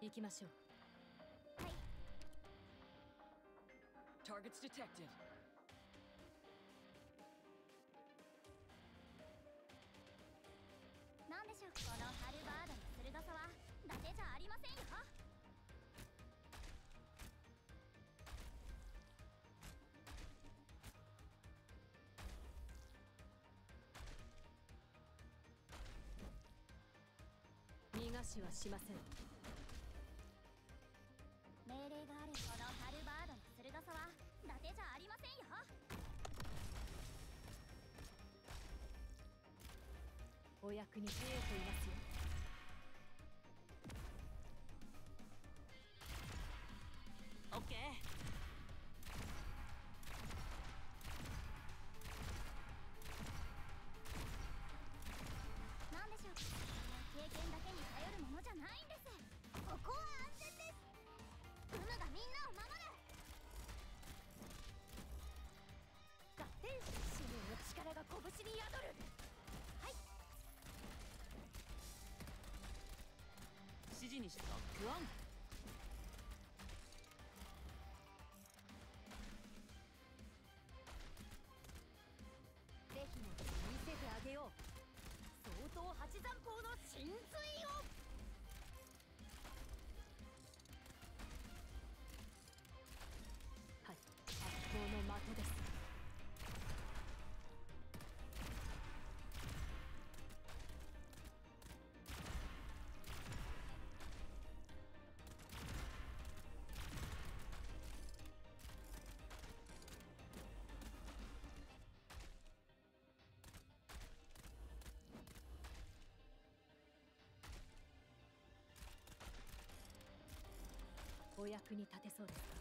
行きましょう。 はい。 Targets detected. なんでしょう、このハルバードの鋭さは伊達じゃありませんよ。 逃がしはしません。 命令がある。このハルバードの鋭さは伊達じゃありませんよ。 お役に立てていますよ。 オッケー。 なんでしょう、経験だけに頼るものじゃないんです。ここは安全です。ウムがみんなを守る。 合点、使命の力が拳に宿る。 はい。 指示にしてロックオン。 ぜひも見せてあげよう。相当八山砲の神髄を。はい、圧倒の的です。お役に立てそうですか。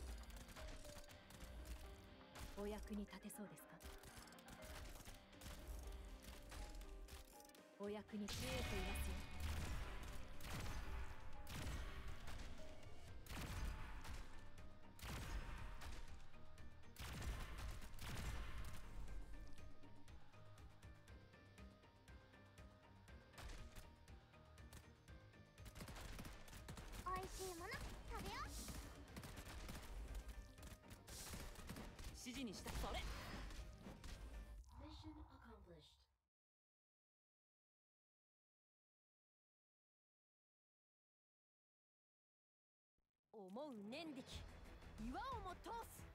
お役に立てそうですか。お役に立てていますよ。 おいしいもの食べよう。 指示にした。それ。 Mission accomplished. 思う念力、岩をも通す。